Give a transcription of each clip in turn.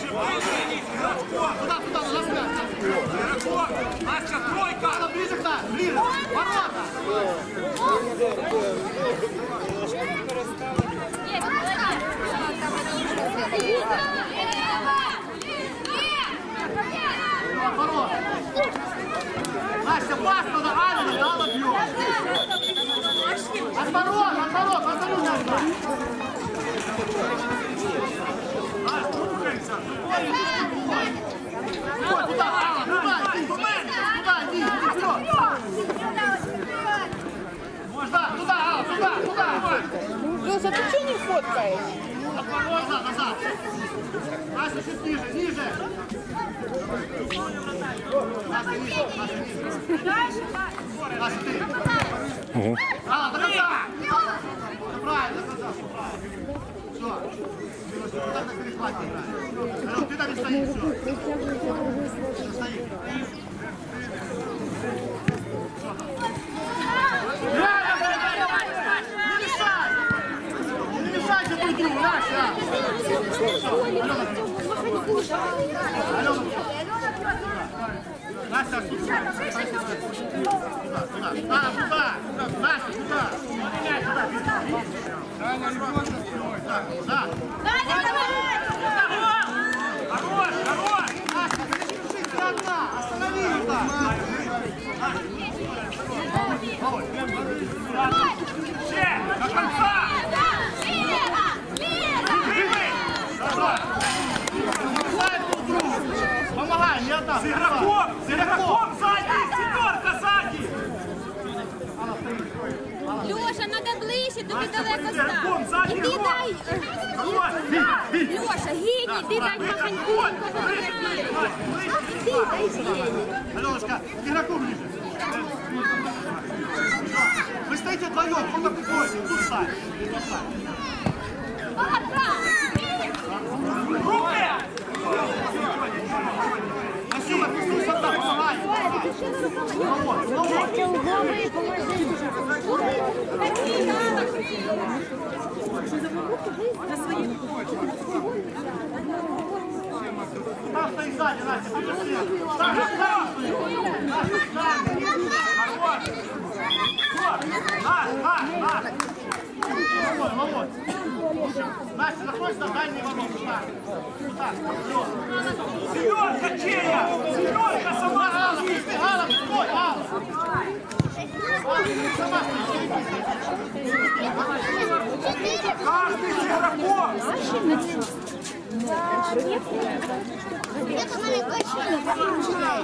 Туда, на взгляд. Настя, тройка! Ближе к нам, ближе! Ворота! Ворота! Настя, пас туда, Аня, дала бьет! От ворот, не оставь! Лёша, ты что не фоткаешь? Назад. Настя, чуть ниже. Настя, ниже. Настя, ты. Алла, до конца. Правильно, до конца. Все. Вот так на перехвате играешь. Алён, ты там не стоишь, все. Стоишь. Настя, туда. Настя, туда. Хорош! Настя, ты одна, останови ее. Ще, до конца! Помогай, не отдам. С игроком сзади, четверка сзади. Леша, надо ближче, тобі далеко став. І ти дай. Леша, гінь, ти дай маханьку. Ти дай гінь. Аленушка, к игроку ближе. Вы стоите вдвоем, он так приходит, тут ставь. Руки! Насюха, ты сюда, помогай! Там стоит сзади, Настя, подожди! Там Володь! Настя, находится на дальней ворота. Семерка, Чея! Семерка, сама! Алла, стой, Алла! Сама каждый с игроком! Это маленькая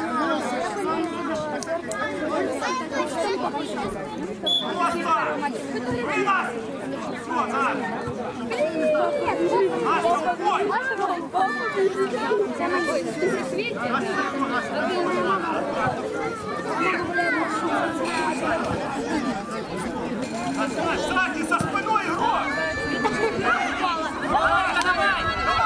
Сзади, со спиной игрок! Давай!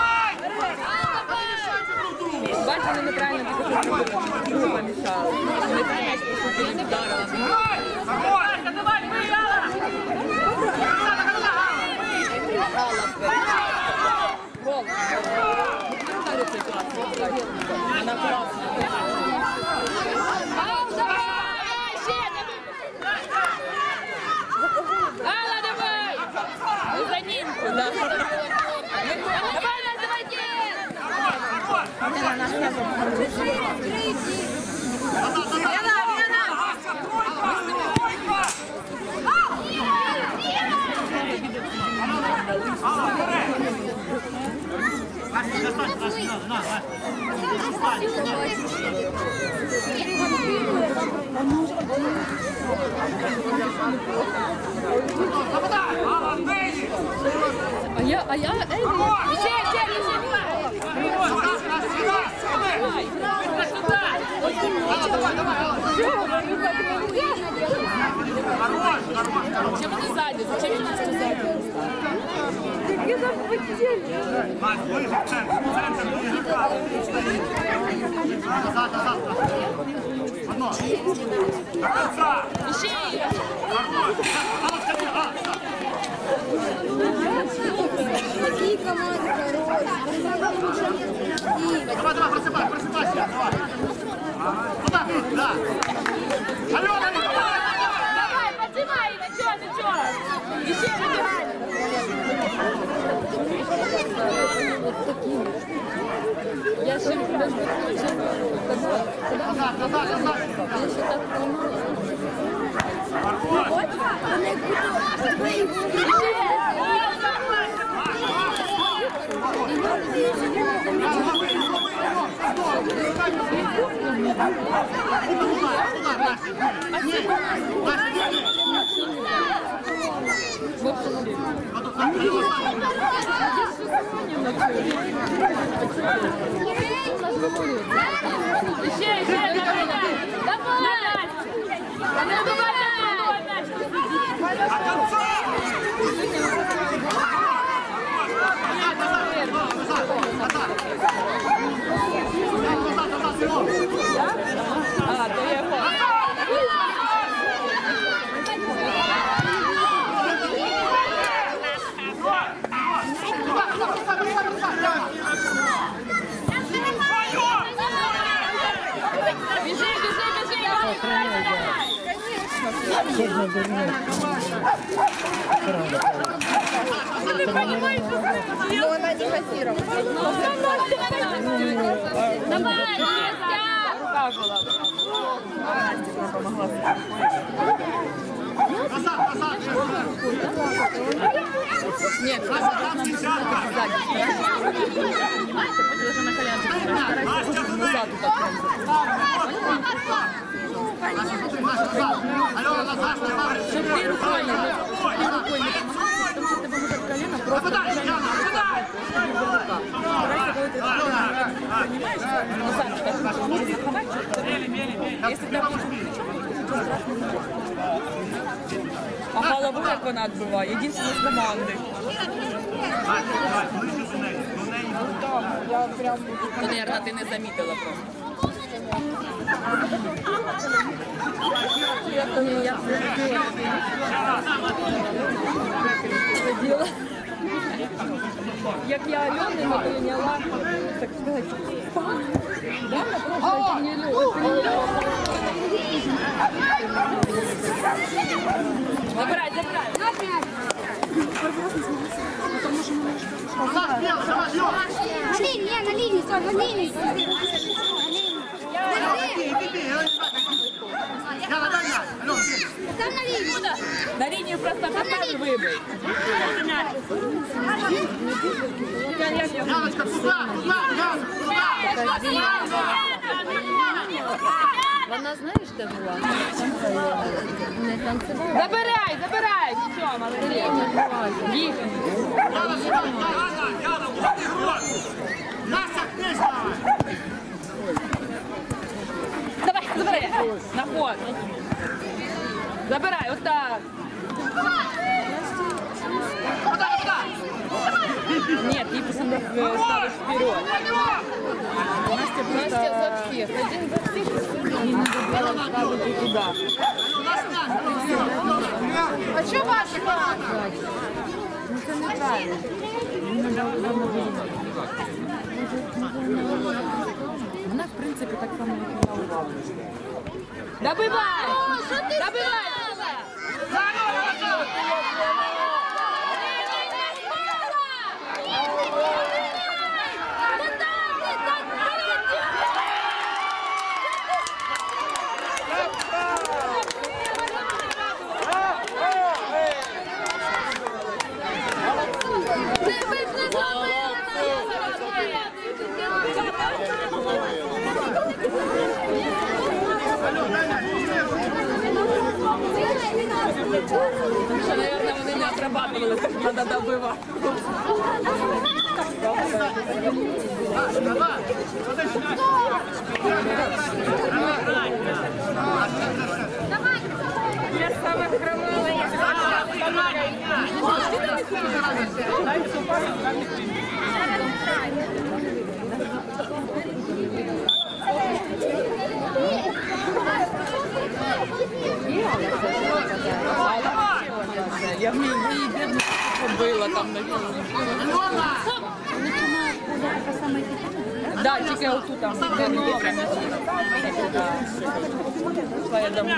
Бачите, вони неправильно помішали. Неправильно поступили, вдарили. Давай, виграла! Гол. Вона класна. Алла, давай! За ним. Давай, заводи! А я, эй, зачем они сзади? Зачем они сзади? Так я там потеряла. Маш, ближе к центру. Назад. Одно. До конца. Ищи! Какие команды хорошие. Назад, назад, назад. Но она не пассировала. Давай, Настя! Рука была. Настя помогла. Назад, назад. Нет, сзади. Ты уже на коленке. Назад Алена, назад, назад. Чтобы ты рукой не помогала, потому что ты поможешь колено, просто если ты а голову як вона відбиває, єдине з команди. То, мабуть, ти не замітила просто. Як я Альони не прийняла, так сказати, да, на прошлой тренировке. Забирай, забирай. На линии, на линии, все, на линии. Там на линии. На линию просто попал выбой. Яночка, туда, туда, туда. Вона, знаєш, де була? Не танцювала. Забирай, забирай. Все, молодець. Їх. Яна, сюда, Яна, вот игрок. Настя, ты давай. Давай, забирай. На ход. Забирай, вот так. Куда, куда? Нет, ты просто ставишь вперед. Настя за всех. Один за всех. Не надо было ставить туда. А что ваша команда? Ну это неправильно. Вона, в принципі, так само виконала. Добивай! Добивай! Что, наверное, вони не отрабатывали, как надо добывать. Я сама хромала, я Я в ней бедно побила там на да, тільки отут там, де нога. Пішла я домой.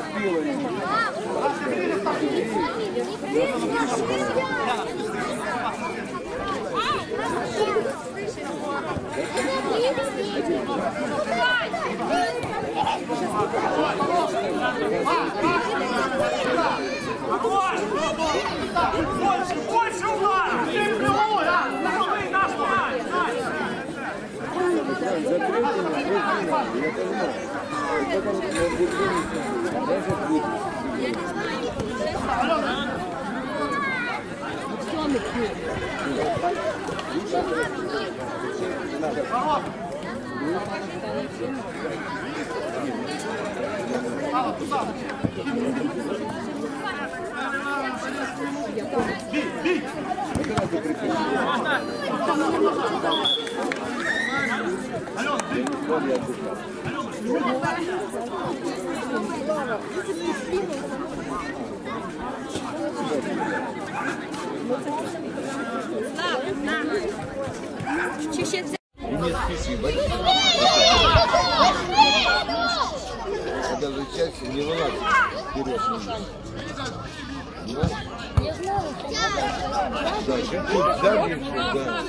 Больше удара! Чи ще це? Не спеши, боишься? Когда изучаешься, не вылазь вперед. Да, чуть-чуть задержишь, да.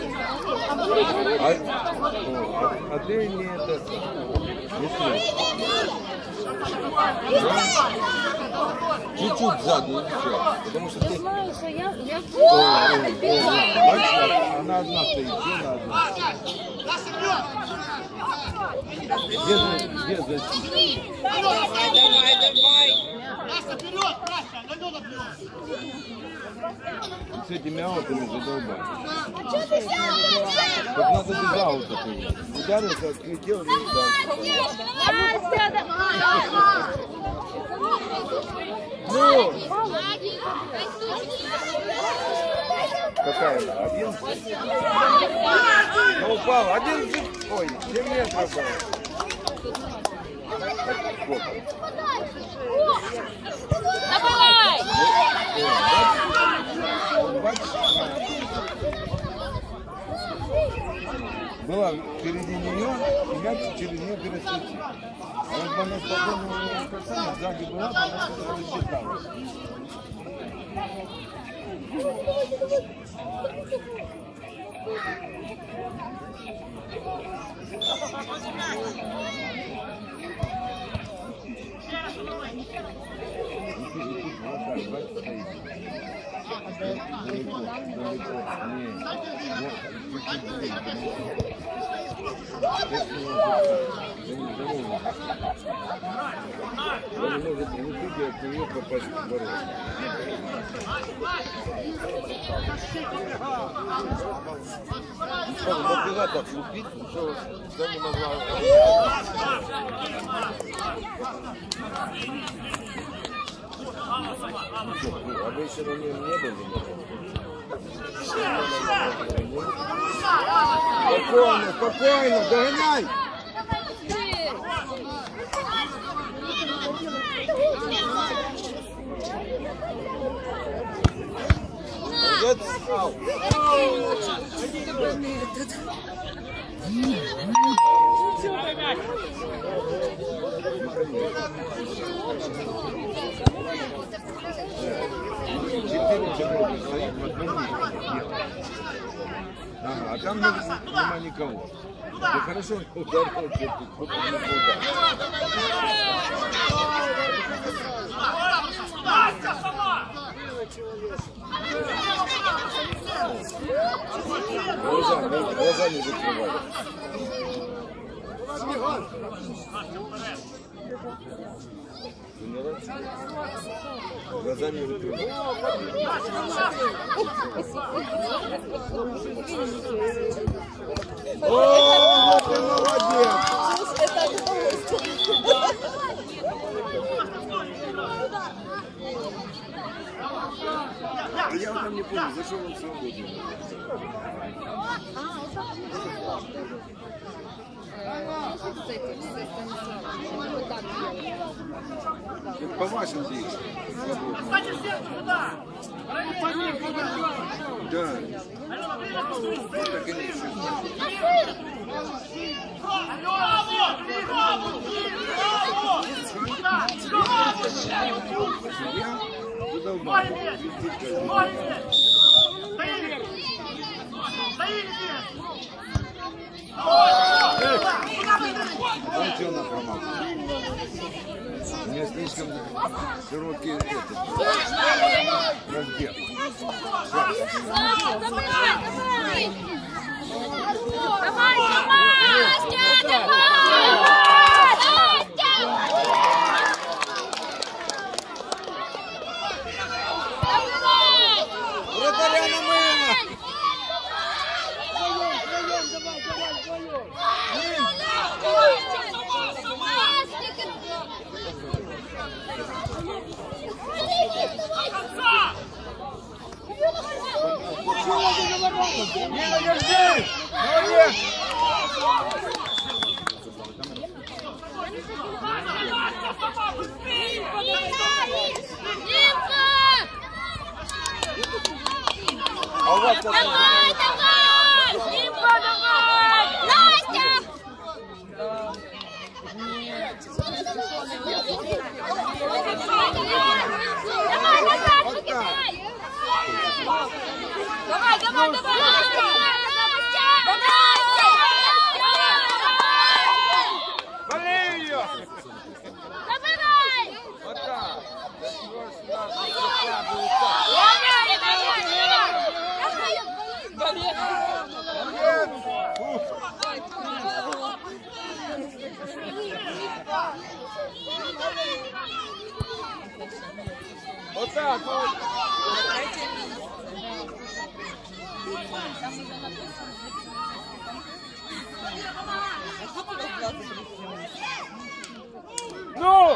А ты не это... Не слышишь. Чуть-чуть сзади и все. Потому что ты... Бачишь, она одна стоит, сильно одна. Где защита? Давай! Настя, вперед! Настя, Галена, вперед! С этими аутами задолбай. Так надо без аута принять. Ударился, отлетел и ну! Какая она? 11? Ну упал. 11? Ой, 7 метров было. Давай! Была впереди нее, и мяч через нее перескочил. А вот она спокойно касалась, сзади была, она рассчитала. Он может в итоге от нее попасть в ворота. Что, могла так лупить, что не могла. А вы еще на нем не были? Спокойно, спокойно, догоняй! Ага, а там нема никого. Да хорошо, ударил, кто-то не ударил. Глаза не закрывай. Глаза не закрывай. О, ты молодец! Я там не помню, зашел он свободен. По вашим действиям. Да. Это, конечно. Браво! Судья туда в Ноги банку. вверх! Ноги вверх! Стоит! Стоит вверх! Он что напромал? У меня слишком широкий разбег. Давай, Настя, давай! Вратаря на мене! Ніна, держи! Молодець! А у вас как? Давай, давай! Димка, давай! Настя! Давай, назад, выкидай! Давай, давай, давай! Настя! Болей ее! Забирай! Вот так! Вот так вот! Ну!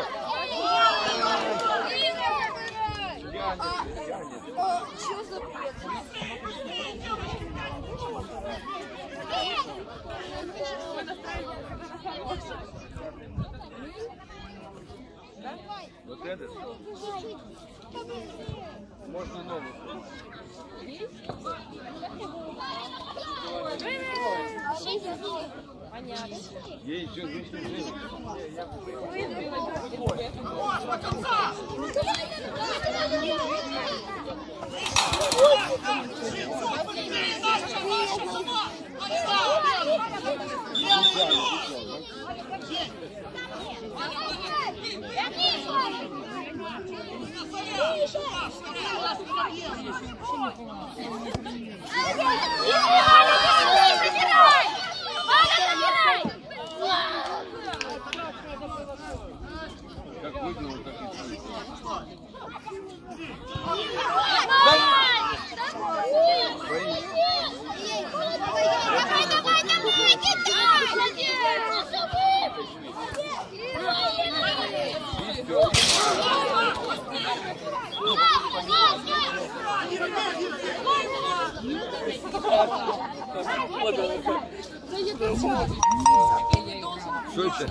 Вот этот? Можно новый. Ей еще здесь. Как выгнал, так и чует. Что это?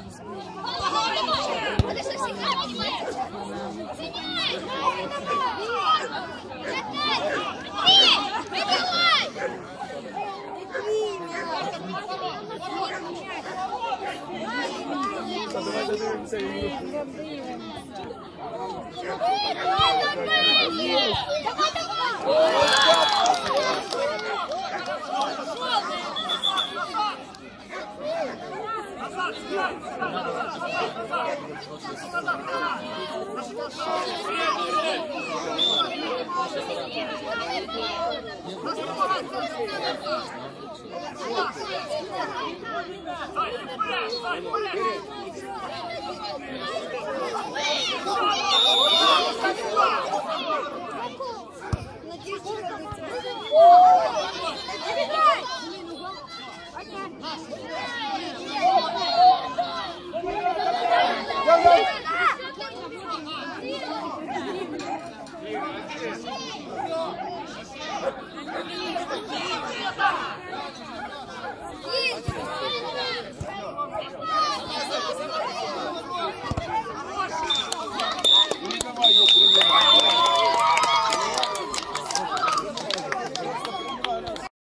Давай!